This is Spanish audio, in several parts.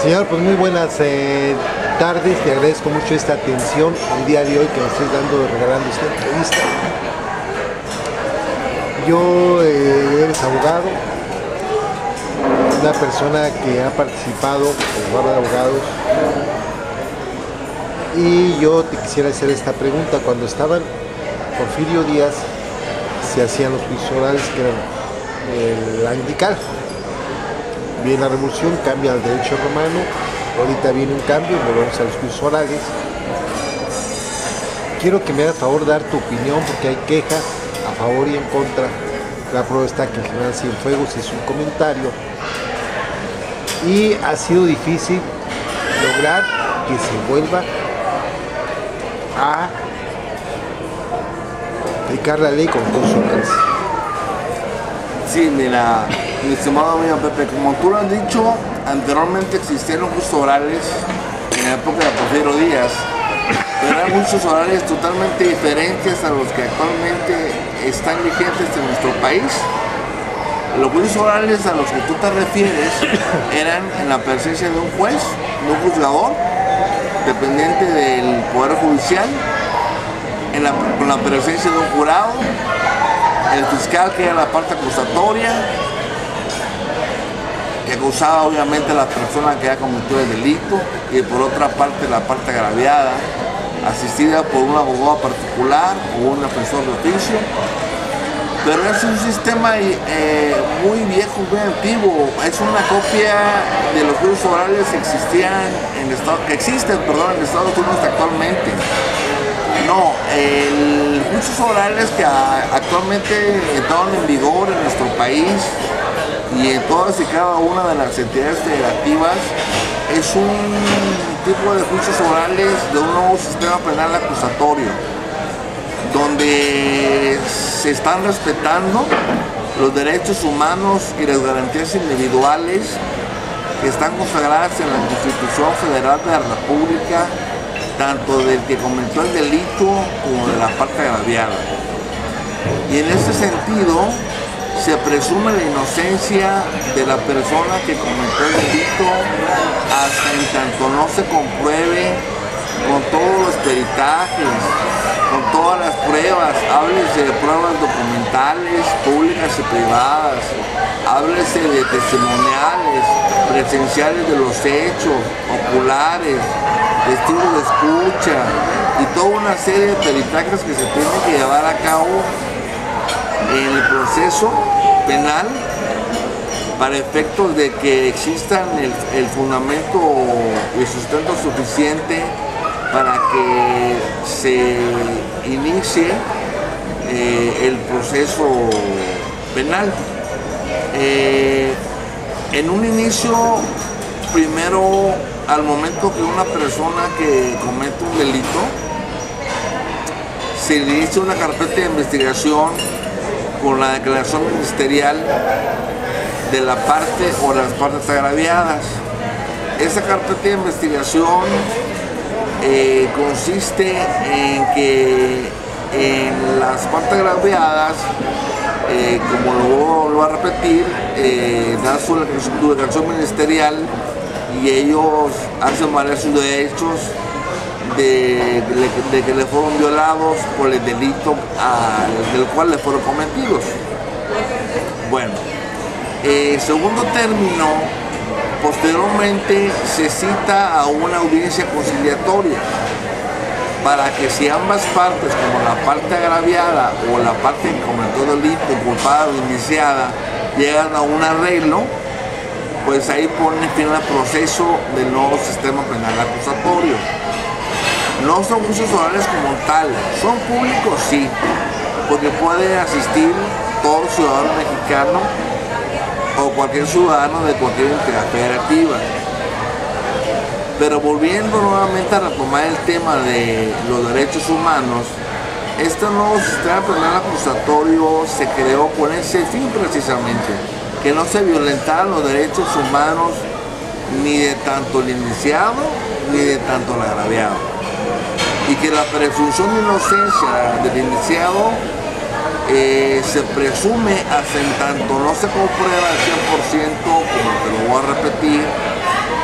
Señor, pues muy buenas tardes, te agradezco mucho esta atención el día de hoy que me estés regalando esta entrevista. Yo eres abogado, una persona que ha participado en la barra de abogados, y yo te quisiera hacer esta pregunta. Cuando estaban Porfirio Díaz se hacían los juicios orales, que eran el anglicano. Viene la revolución, cambia al derecho romano, ahorita viene un cambio, volvemos a los juicios orales. Quiero que me hagas favor de dar tu opinión, porque hay quejas a favor y en contra. La prueba está que el general Cienfuegos hizo un comentario y ha sido difícil lograr que se vuelva a aplicar la ley con juicios orales. Sí, mira, mi estimado amigo Pepe, como tú lo has dicho, anteriormente existían los juicios orales en la época de Porfirio Díaz, pero eran juicios orales totalmente diferentes a los que actualmente están vigentes en nuestro país. Los juicios orales a los que tú te refieres eran en la presencia de un juez, de un juzgador, dependiente del Poder Judicial, con la presencia de un jurado, el fiscal, que era la parte acusatoria, que acusaba obviamente a la persona que había cometido el delito, y por otra parte la parte agraviada, asistida por un abogado particular o un defensor de oficio. Pero es un sistema muy viejo, muy antiguo. Es una copia de los juicios orales que existen en Estados Unidos actualmente. No, los juicios orales que actualmente están en vigor en nuestro país y en todas y cada una de las entidades federativas es un tipo de juicios orales de un nuevo sistema penal acusatorio, donde se están respetando los derechos humanos y las garantías individuales que están consagradas en la Constitución Federal de la República, tanto del que cometió el delito como de la parte agraviada. Y en este sentido se presume la inocencia de la persona que cometió el delito hasta en tanto no se compruebe con todos los peritajes, con todas las pruebas. Háblese de pruebas documentales, públicas y privadas, háblese de testimoniales, presenciales de los hechos, oculares, testigos de escucha y toda una serie de peritajes que se tienen que llevar a cabo en el proceso penal para efectos de que existan el fundamento y el sustento suficiente para que se inicie el proceso penal. En un inicio, primero, al momento que una persona que comete un delito, se inicia una carpeta de investigación con la declaración ministerial de la parte o las partes agraviadas. Esa carpeta de investigación consiste en que en las partes agraviadas, como lo voy a repetir, da su declaración ministerial y ellos hacen valer sus derechos de que le fueron violados por el delito del cual le fueron cometidos. Bueno, segundo término, posteriormente se cita a una audiencia conciliatoria para que si ambas partes, como la parte agraviada o la parte que cometió el delito, culpada o iniciada, llegan a un arreglo, pues ahí pone fin al proceso del nuevo sistema penal acusatorio. No son juicios orales como tal, son públicos sí, porque puede asistir todo ciudadano mexicano o cualquier ciudadano de cualquier entidad federativa. Pero volviendo nuevamente a retomar el tema de los derechos humanos, este nuevo sistema penal acusatorio se creó con ese fin precisamente, que no se violentaran los derechos humanos ni de tanto el iniciado ni de tanto el agraviado, y que la presunción de inocencia del iniciado se presume hasta en tanto no se comprueba al 100%, como te lo voy a repetir, con una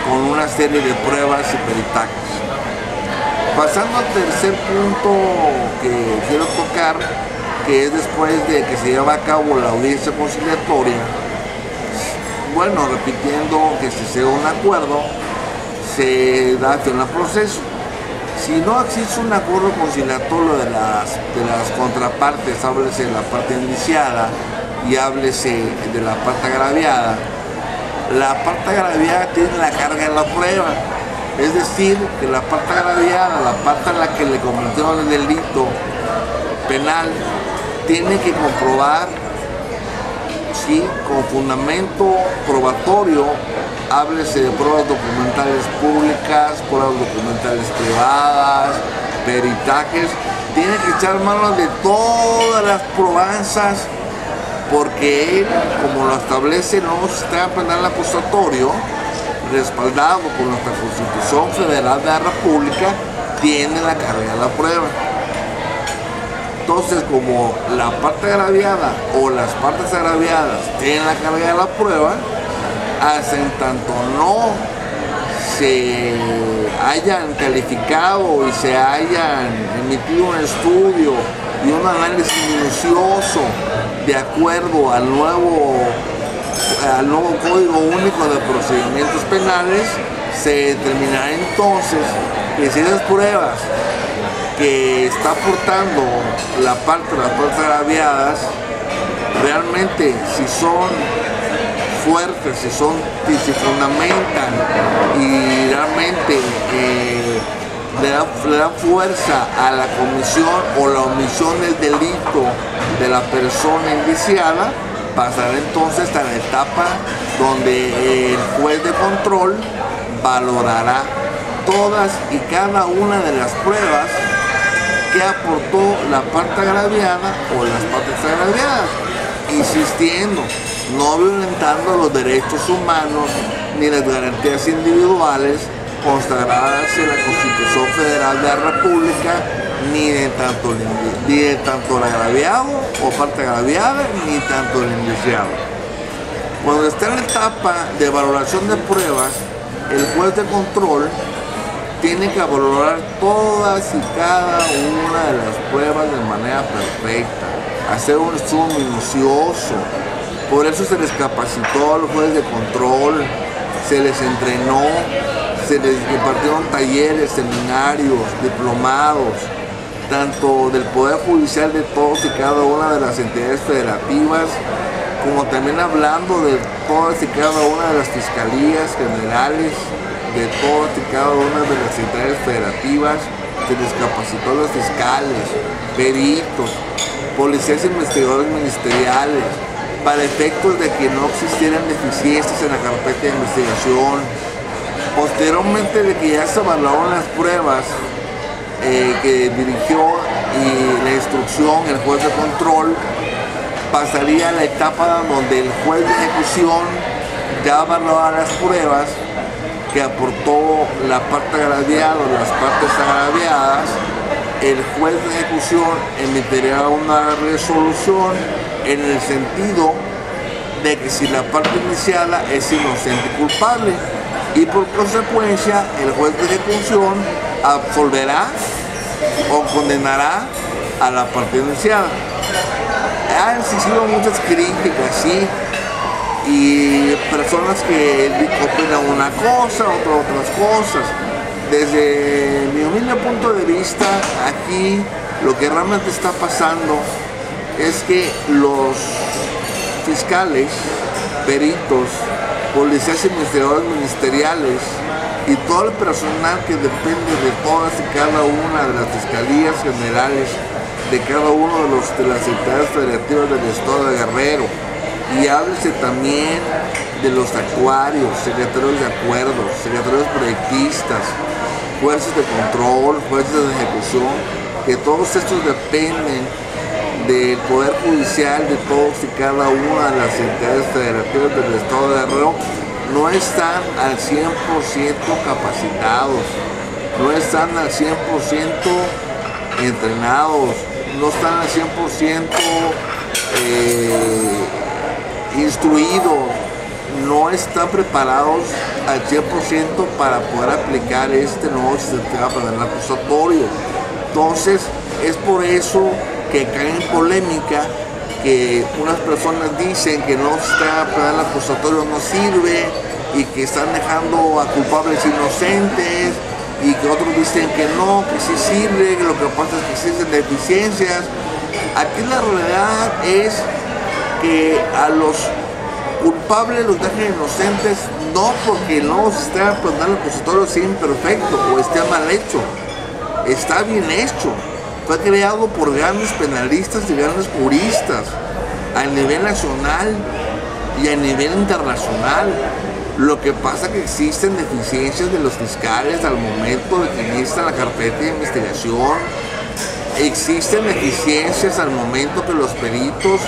serie de pruebas y peritajes. Pasando al tercer punto que quiero tocar, que es después de que se lleva a cabo la audiencia conciliatoria, bueno, repitiendo que si se da un acuerdo, se da fin al proceso. Si no existe un acuerdo conciliatorio de las contrapartes, háblese de la parte indiciada y háblese de la parte agraviada, la parte agraviada tiene la carga de la prueba. Es decir, que la parte agraviada, la parte a la que le cometieron el delito penal, tiene que comprobar, sí, con fundamento probatorio, háblese de pruebas documentales públicas, pruebas documentales privadas, peritajes, tiene que echar mano de todas las probanzas, porque él, como lo establece el nuevo sistema penal acusatorio, respaldado por nuestra Constitución Federal de la República, tiene la carga de la prueba. Entonces, como la parte agraviada o las partes agraviadas tienen la carga de la prueba, hasta en tanto no se hayan calificado y se hayan emitido un estudio y un análisis minucioso de acuerdo al nuevo Código Único de Procedimientos Penales, se determinará entonces que si esas pruebas que está aportando las partes agraviadas realmente, si son fuertes, si fundamentan y realmente le dan fuerza a la comisión o la omisión del delito de la persona indiciada, pasará entonces a la etapa donde el juez de control valorará todas y cada una de las pruebas que aportó la parte agraviada o las partes agraviadas, insistiendo, no violentando los derechos humanos ni las garantías individuales consagradas en la Constitución Federal de la República, ni de tanto el agraviado o parte agraviada, ni tanto el indiciado. Cuando está en la etapa de valoración de pruebas, el juez de control tiene que valorar todas y cada una de las pruebas de manera perfecta, hacer un estudio minucioso. Por eso se les capacitó a los jueces de control, se les entrenó, se les impartieron talleres, seminarios, diplomados, tanto del Poder Judicial de todos y cada una de las entidades federativas, como también hablando de todas y cada una de las fiscalías generales, de todas y cada una de las entidades federativas. Se les capacitó a los fiscales, peritos, policías e investigadores ministeriales, para efectos de que no existieran deficiencias en la carpeta de investigación. Posteriormente de que ya se evaluaron las pruebas que dirigió y la instrucción, el juez de control, pasaría a la etapa donde el juez de ejecución ya evaluará las pruebas que aportó la parte agraviada o las partes agraviadas. El juez de ejecución emitirá una resolución en el sentido de que si la parte iniciada es inocente y culpable, y por consecuencia el juez de ejecución absolverá o condenará a la parte iniciada. Han existido muchas críticas, sí, y personas que opinan una cosa, otras cosas. Desde mi humilde punto de vista, aquí lo que realmente está pasando es que los fiscales, peritos, policías y investigadores ministeriales y todo el personal que depende de todas y cada una de las fiscalías generales de cada uno de las entidades federativas del estado de Guerrero, y háblese también de los actuarios, secretarios de acuerdos, secretarios proyectistas, jueces de control, jueces de ejecución, que todos estos dependen del Poder Judicial de todos y cada una de las entidades federativas del estado de Guerrero, no están al 100% capacitados, no están al 100% entrenados, no están al 100% instruidos no están preparados al 100% para poder aplicar este nuevo sistema penal acusatorio. Entonces, es por eso que caen en polémica, que unas personas dicen que no sistema penal acusatorio no sirve y que están dejando a culpables inocentes, y que otros dicen que no, que sí sirve, que lo que pasa es que existen deficiencias. Aquí la realidad es que a los culpables los dejan inocentes, no porque el nuevo sistema penal acusatorio sea imperfecto o esté mal hecho, está bien hecho. Fue creado por grandes penalistas y grandes juristas a nivel nacional y a nivel internacional. Lo que pasa es que existen deficiencias de los fiscales al momento de que inician la carpeta de investigación. Existen deficiencias al momento que los peritos,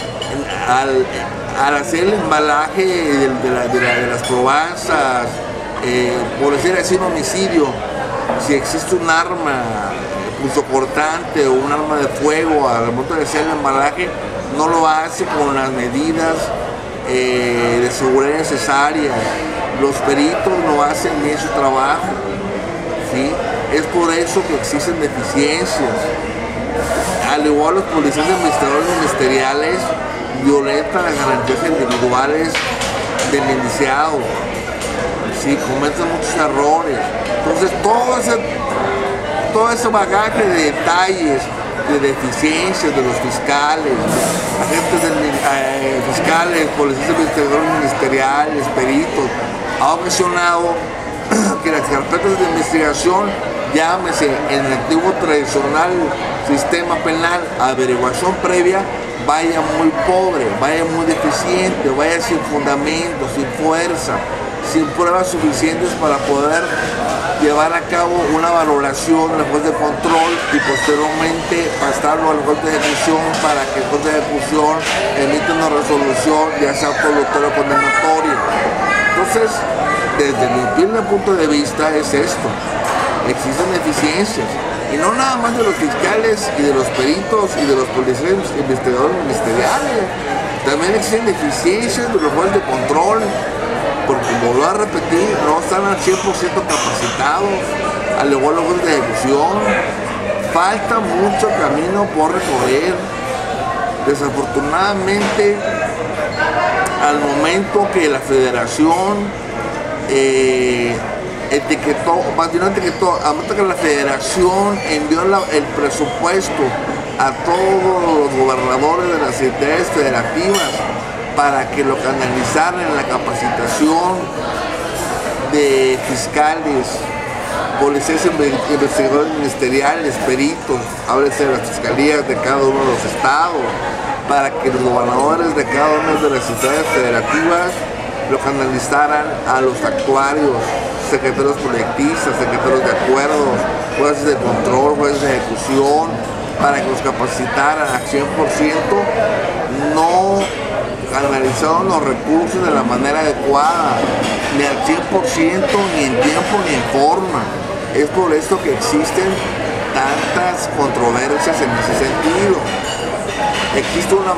al hacer el embalaje de las probanzas, por decir así, un homicidio, si existe un arma punzocortante o un arma de fuego, al momento de hacer el embalaje, no lo hace con las medidas de seguridad necesarias. Los peritos no hacen bien su trabajo, ¿sí? Es por eso que existen deficiencias. Al igual, los policías investigadores ministeriales violentan las garantías individuales del indiciado, ¿sí? Cometen muchos errores. Entonces, todo ese bagaje de detalles, de deficiencias de los fiscales, agentes fiscales, policías investigadores ministeriales, peritos, ha ocasionado que las carpetas de investigación, llámese en el antiguo tradicional sistema penal, averiguación previa, vaya muy pobre, vaya muy deficiente, vaya sin fundamento, sin fuerza, sin pruebas suficientes para poder llevar a cabo una valoración del juez de control y posteriormente pasarlo al juez de ejecución para que el juez de ejecución emita una resolución, ya sea absolutoria o condenatoria. Entonces, desde mi humilde punto de vista es esto: existen deficiencias, y no nada más de los fiscales y de los peritos y de los policías investigadores ministeriales, también existen deficiencias de los jueces de control, porque, como lo voy a repetir, no están al 100% capacitados, al igual los jueces de ejecución. Falta mucho camino por recorrer. Desafortunadamente, al momento que la federación al momento que la federación envió el presupuesto a todos los gobernadores de las entidades federativas para que lo canalizaran en la capacitación de fiscales, policías investigadores ministeriales, peritos, háblese de las fiscalías de cada uno de los estados, para que los gobernadores de cada una de las entidades federativas lo canalizaran a los actuarios, secretarios proyectistas, secretarios de acuerdos, jueces de control, jueces de ejecución, para que los capacitaran al 100%, no canalizaron los recursos de la manera adecuada, ni al 100%, ni en tiempo, ni en forma. Es por esto que existen tantas controversias en ese sentido. Existe una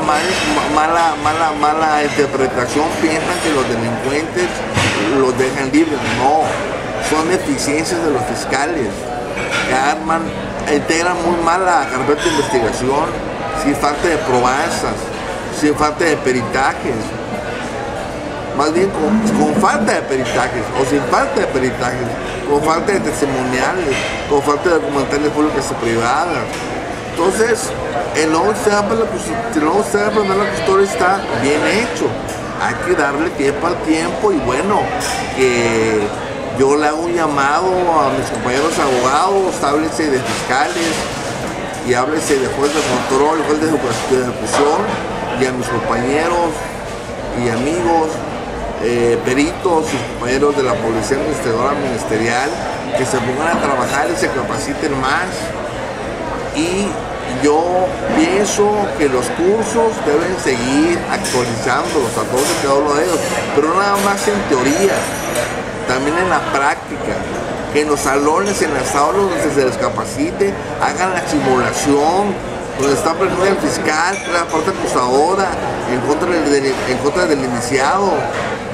mala interpretación, piensan que los delincuentes los dejan libres. No, son deficiencias de los fiscales que integran muy mal la carpeta de investigación, sin falta de probanzas, sin falta de peritajes, más bien con falta de peritajes o sin falta de peritajes, con falta de testimoniales, con falta de documentales públicas y privadas. Entonces, el nuevo sistema penal acusatorio está bien hecho. Hay que darle tiempo al tiempo, y bueno, que yo le hago un llamado a mis compañeros abogados, háblese de fiscales y háblese de juez de control, juez de ejecución, y a mis compañeros y amigos peritos y compañeros de la Policía Investigadora Ministerial, que se pongan a trabajar y se capaciten más. Y yo pienso que los cursos deben seguir actualizándolos a todos y cada uno de ellos, pero no nada más en teoría, también en la práctica, que en los salones, en las aulas donde se les capacite, hagan la simulación, donde está presente el fiscal, que es la parte acusadora, en contra del indiciado,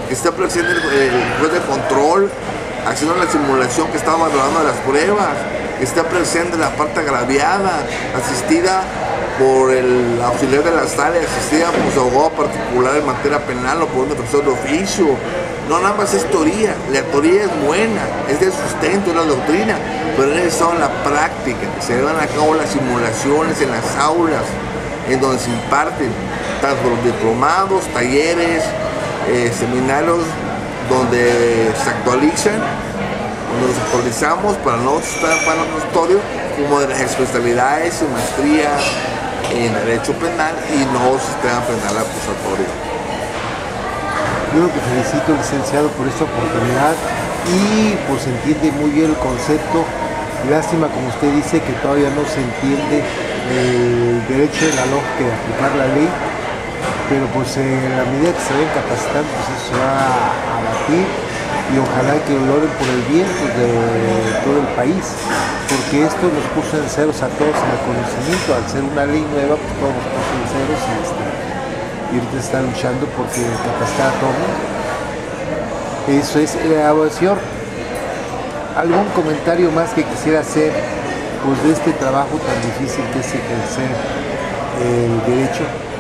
que esté presente el juez de control, haciendo la simulación que está valorando las pruebas, que esté presente la parte agraviada, asistida por el auxiliar de la sala, asistida por su abogado particular en materia penal o por un defensor de oficio. No nada más es teoría, la teoría es buena, es de sustento, es la doctrina, pero es necesario en la práctica, que se llevan a cabo las simulaciones en las aulas, en donde se imparten tanto los diplomados, talleres, seminarios, donde se actualizan, donde los actualizamos para no estar para el custodio, como de las especialidades y maestría en Derecho Penal y no Sistema Penal Acusatorio. Yo lo que felicito, licenciado, por esta oportunidad y pues se entiende muy bien el concepto. Lástima, como usted dice, que todavía no se entiende el derecho de la lógica de aplicar la ley, pero pues en la medida que se vayan capacitando, pues eso se va a batir y ojalá que lo logren por el bien pues, de todo el país, porque esto nos puso en ceros a todos en el conocimiento. Al ser una ley nueva, pues todos nos puso en ceros y ahorita está luchando porque capacitar a todo el mundo. Eso es la evaluación. ¿Algún comentario más que quisiera hacer pues, de este trabajo tan difícil que es ejercer el derecho?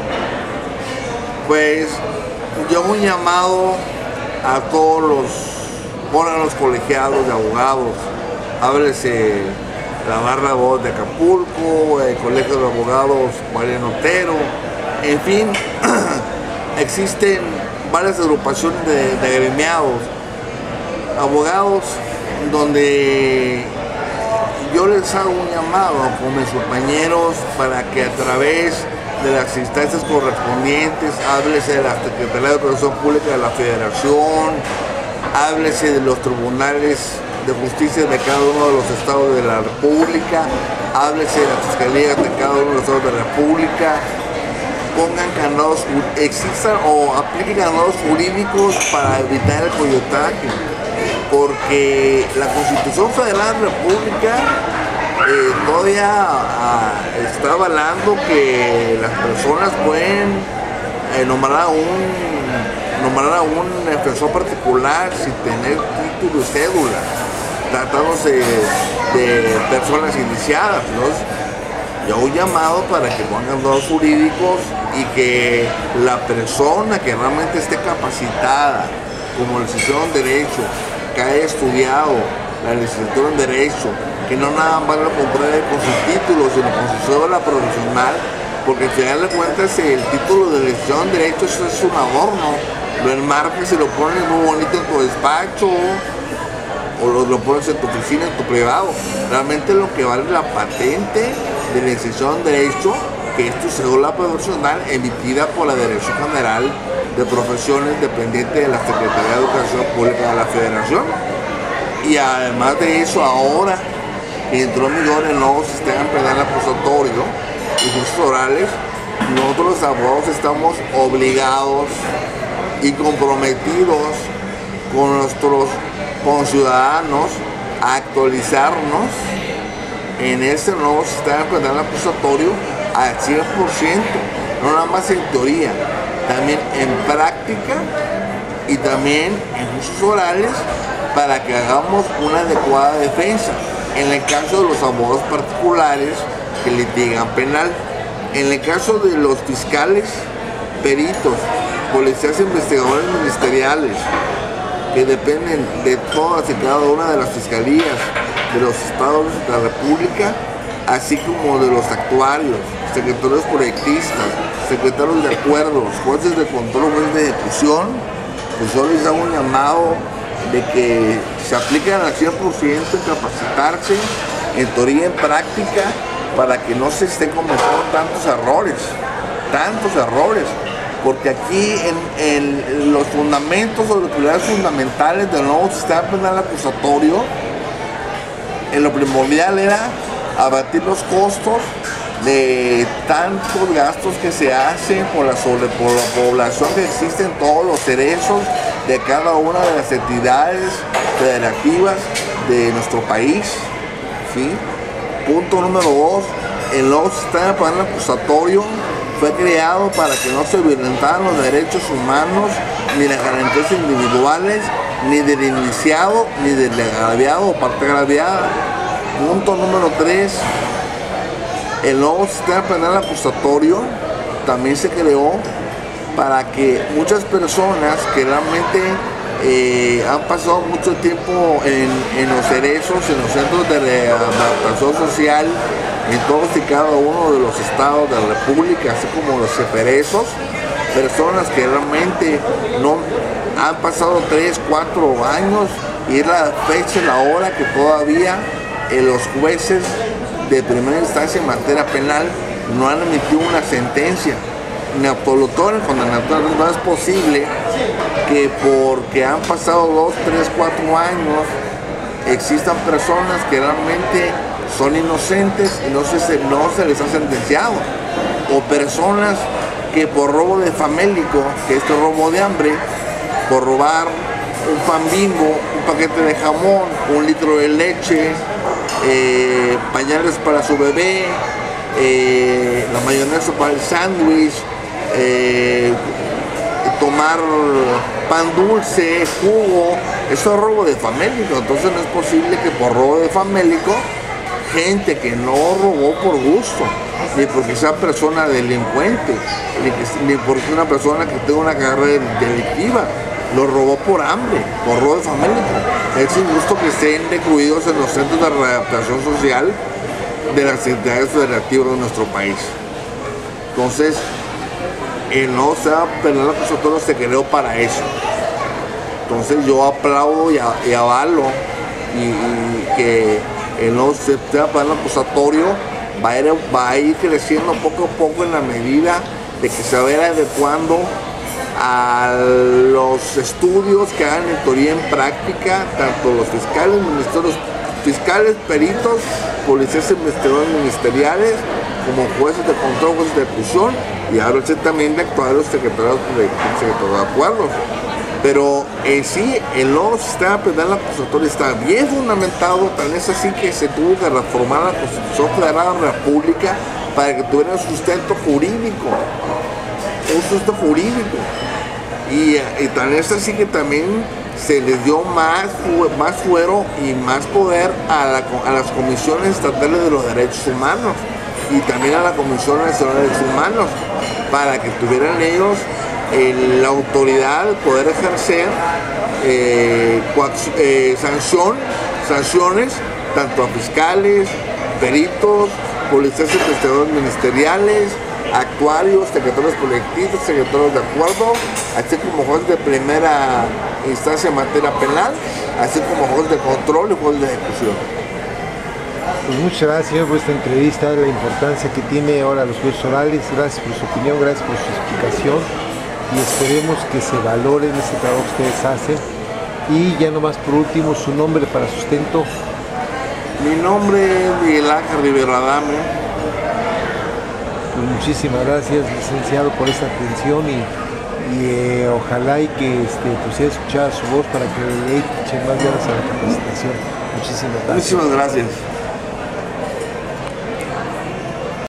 Pues yo un llamado a todos los órganos colegiados de abogados, háblese la Barra de Abogados de Acapulco, el Colegio de Abogados Mariano Otero, en fin, existen varias agrupaciones de agremiados, abogados, donde yo les hago un llamado con mis compañeros para que a través de las instancias correspondientes, háblese de la Secretaría de Educación Pública de la Federación, háblese de los tribunales de justicia de cada uno de los estados de la República, háblese de las fiscalías de cada uno de los estados de la República, pongan candados, existan o apliquen candados jurídicos para evitar el coyotaje, porque la Constitución Federal de la República todavía está avalando que las personas pueden nombrar a un defensor particular sin tener título y cédula, tratándose de personas iniciadas, ¿no? Yo he llamado para que pongan dos jurídicos y que la persona que realmente esté capacitada como licenciado en Derecho, que haya estudiado la licenciatura en Derecho, que no nada más lo compruebe con su título, sino con su cédula profesional, porque al final de cuentas el título de licenciado en Derecho eso es un adorno, lo enmarcas y lo pones muy bonito en tu despacho o lo pones en tu oficina, en tu privado. Realmente lo que vale la patente de licenciado en Derecho, que es tu cédula profesional emitida por la Dirección General de Profesiones dependiente de la Secretaría de Educación Pública de la Federación. Y además de eso, ahora que entró en vigor el nuevo sistema penal acusatorio y juicios orales, nosotros los abogados estamos obligados y comprometidos con nuestros conciudadanos a actualizarnos en este nuevo sistema penal acusatorio al 100%, no nada más en teoría, también en práctica y también en juicios orales, para que hagamos una adecuada defensa. En el caso de los abogados particulares que litigan penal, en el caso de los fiscales, peritos, policías investigadores ministeriales, que dependen de todas y cada una de las fiscalías de los estados de la República, así como de los actuarios, secretarios proyectistas, secretarios de acuerdos, jueces de control, jueces de ejecución, pues yo les hago un llamado de que se apliquen al 100% en capacitarse, en teoría y en práctica, para que no se estén cometiendo tantos errores, porque aquí en los fundamentos o los pilares fundamentales del nuevo sistema penal acusatorio, en lo primordial era abatir los costos de tantos gastos que se hacen por la sobrepoblación que existe en todos los derechos de cada una de las entidades federativas de nuestro país, ¿sí? Punto número 2, el nuevo sistema penal acusatorio fue creado para que no se violentaran los derechos humanos ni las garantías individuales, ni del indiciado, ni del agraviado o parte agraviada. Punto número 3, el nuevo sistema penal acusatorio también se creó para que muchas personas que realmente han pasado mucho tiempo en los cerezos, en los centros de readaptación social, en todos y cada uno de los estados de la República, así como los ceferezos, personas que realmente no han pasado 3, 4 años y es la fecha, la hora que todavía los jueces de primera instancia en materia penal no han emitido una sentencia ni absolutoria condenatoria. No es posible que porque han pasado 2, 3, 4 años existan personas que realmente son inocentes y no se les ha sentenciado, o personas que por robo de famélico, que es el robo de hambre, por robar un pan Bimbo, un paquete de jamón, 1 litro de leche, pañales para su bebé, la mayonesa para el sándwich, tomar pan dulce, jugo, eso es robo de famélico. Entonces no es posible que por robo de famélico, gente que no robó por gusto, ni porque sea persona delincuente, ni porque sea una persona que tenga una carrera delictiva, lo robó por hambre, por robo de famélico. Es injusto que estén recluidos en los centros de readaptación social de las entidades federativas de nuestro país. Entonces, el nuevo sistema penal acusatorio se creó para eso. Entonces yo aplaudo y avalo y que el nuevo sistema penal acusatorio va a ir creciendo poco a poco en la medida de que se va a ir adecuando a los estudios que hagan en teoría y en práctica, tanto los fiscales, ministerios fiscales, peritos, policías ministeriales, como jueces de control, jueces de ejecución, y ahora también de actuarios, secretarios de acuerdos. Pero en sí, el nuevo sistema penal acusatorio está bien fundamentado, tal es así que se tuvo que reformar la Constitución Federal de la República para que tuviera un sustento jurídico. Y tal es así que también se les dio más fuero y más poder a las comisiones estatales de los derechos humanos y también a la Comisión Nacional de Derechos Humanos, para que tuvieran ellos la autoridad de poder ejercer sanciones tanto a fiscales, peritos, policías y investigadores ministeriales, actuarios, secretarios colectivos, secretarios de acuerdo, así como jueces de primera instancia en materia penal, así como jueces de control y jueces de ejecución. Pues muchas gracias, señor, por esta entrevista, la importancia que tiene ahora los jueces orales. Gracias por su opinión, gracias por su explicación y esperemos que se valore en este trabajo que ustedes hacen. Y ya nomás por último, su nombre para sustento. Mi nombre es Miguel Ángel Rivera Adame. Pues muchísimas gracias, licenciado, por esta atención y ojalá y que pues sea escuchada su voz para que le echen más ganas a la capacitación. Muchísimas gracias. Muchísimas gracias.